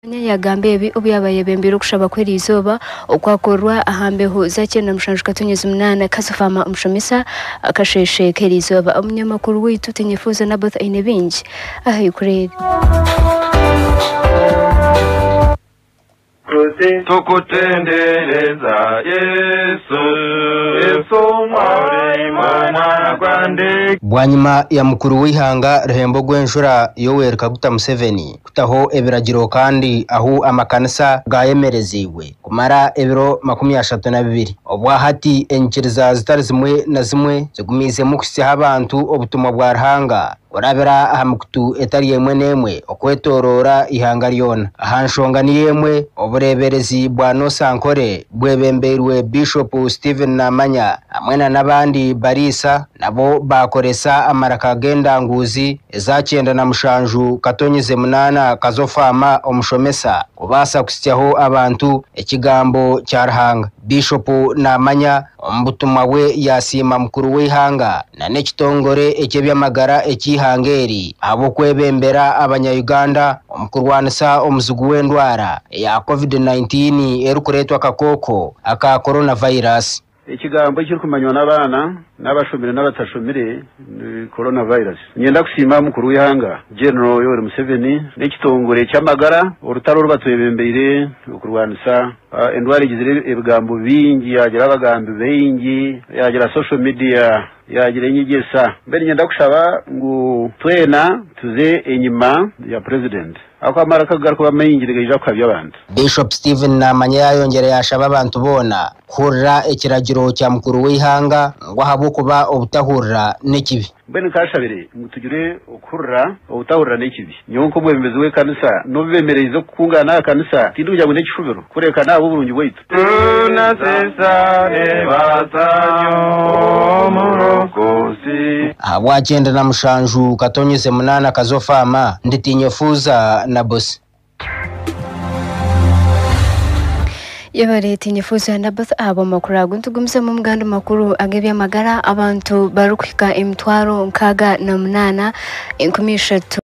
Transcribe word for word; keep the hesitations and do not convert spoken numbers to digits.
yagambe ebi obyabaye bembiro kushaba kweri izoba okwakorwa ahambeho zakenda mushanjuka tunyeze umunana Kazo fama Omushomesa akasheshe keri izoba umunyamakuru witu Tinyefuza Naboth aine bingi aha yukurebe tukutendereza Yesu Yesu mwari mwana gwande. Bwanyuma ya mukuru w'ihanga Ruhembo gwenjura Yoweri Museveni kutaho ebiragiro kandi aho amakanisa gayemereziwe kumara ebiro makumi ashatu na bibiri obwa hati enkiriza zitari zimwe na zimwe zigumize mu kusiha abantu obutumwa bwa Ruhanga urabera ahamukutu etari yemwe nemwe okwetorora ihanga ryona ahanshonga ni yemwe obureberezi bwa Ankole bwebemberwe Bishop Stephen Namanya amwena nabandi barisa nabo bakoresa amaraka agenda nguzi ezakenda na mushanju katonyeze munana Kazo fama Omushomesa kubasa kusyaho abantu ekigambo cya Ruhanga. Bishop Namanya ombutumwa we yasima mukuru w'ihanga na nekitongore eky'ebyamagara ekihangeri abo kwebembera abanya-Uganda omukurwanisa omuzugu w'endwara ya COVID nineteen erukuretwa akakoko aka coronavirus. Ikigambo kiri kumanywa n'abana n'abashomire n'abatashomire ni coronavirus. Nyenda kusima mukuru w'ihanga General Yoweri Museveni n'ekitongore cy'amagara urutaro rubatwebembere ukurwanisa uh, endwara igizire ebigambo bingi yagira abagambo bingi yagira social media yagira enyigesa mbere nyenda kushaba ngo twena tuze enyima ya president akwamara kagaruka bamenyingire ija kwabya abantu. Bishop Stephen Namanya yayongera yashaba abantu bona kurra ekiragiro cya mukuru w'ihanga ngo habo kuba obutahurira nekibi mbene kashabire mutugire okurra obutahurira nekibi nyonko bwemeze we kanisa no bemereza kungana kanisa tindujya ngo nekishubiro kureka nabo burungi bwitu na sesa ne batanyo murokosi abwagenda na mushanju katonyeze munana Kazo fama ndi Tinyefuza Naboth. Yoweri Tinyefuza Naboth abo makuru guntugumze mu muganda makuru agebya magara abantu barukwika emitwaro nkaga na munana enkumishatu